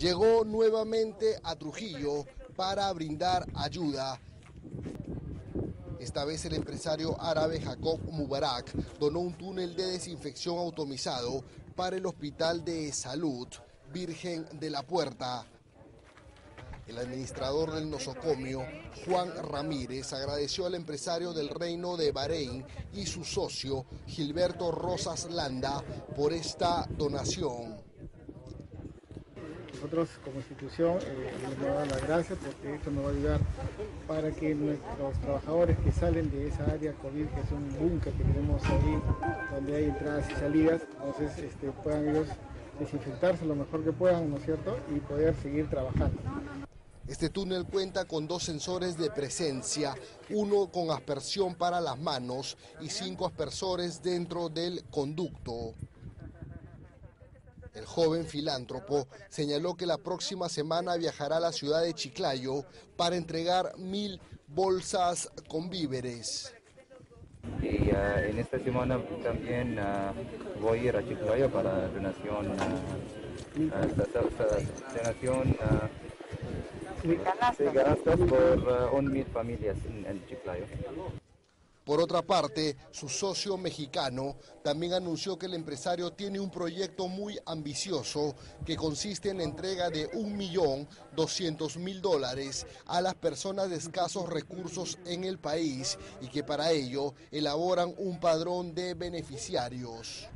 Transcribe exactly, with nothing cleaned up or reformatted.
llegó nuevamente a Trujillo para brindar ayuda. Esta vez el empresario árabe Jacob Mubarak donó un túnel de desinfección automizado para el Hospital de Salud Virgen de la Puerta. El administrador del nosocomio, Juan Ramírez, agradeció al empresario del Reino de Bahrein y su socio, Gilberto Rosas Landa, por esta donación. Nosotros como institución eh, les vamos a dar las gracias porque esto nos va a ayudar para que nuestros trabajadores que salen de esa área COVID, que es un búnker que tenemos ahí, donde hay entradas y salidas, entonces este, puedan ellos desinfectarse lo mejor que puedan, ¿no es cierto?, y poder seguir trabajando. Este túnel cuenta con dos sensores de presencia, uno con aspersión para las manos y cinco aspersores dentro del conducto. El joven filántropo señaló que la próxima semana viajará a la ciudad de Chiclayo para entregar mil bolsas con víveres. Y uh, en esta semana también uh, voy a ir a Chiclayo para donación, uh, uh, donación uh, de canastas por uh, un mil familias en, en Chiclayo. Por otra parte, su socio mexicano también anunció que el empresario tiene un proyecto muy ambicioso que consiste en la entrega de un millón doscientos mil dólares a las personas de escasos recursos en el país y que para ello elaboran un padrón de beneficiarios.